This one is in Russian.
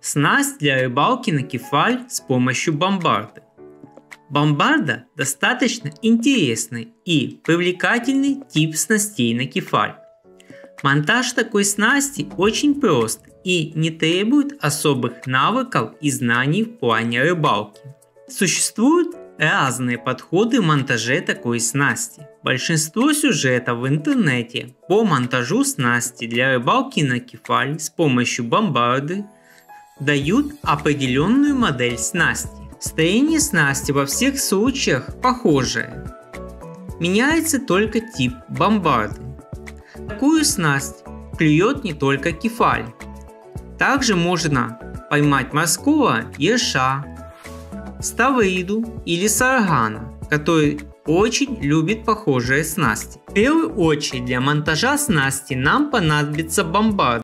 Снасть для рыбалки на кефаль с помощью бомбарды. Бомбарда достаточно интересный и привлекательный тип снастей на кефаль. Монтаж такой снасти очень прост и не требует особых навыков и знаний в плане рыбалки. Существуют разные подходы в монтаже такой снасти. Большинство сюжетов в интернете по монтажу снасти для рыбалки на кефаль с помощью бомбарды дают определенную модель снасти. Строение снасти во всех случаях похожее. Меняется только тип бомбарды. Такую снасть клюет не только кефаль. Также можно поймать морского ерша, ставриду или саргана, который очень любит похожие снасти. В первую очередь для монтажа снасти нам понадобится бомбарда.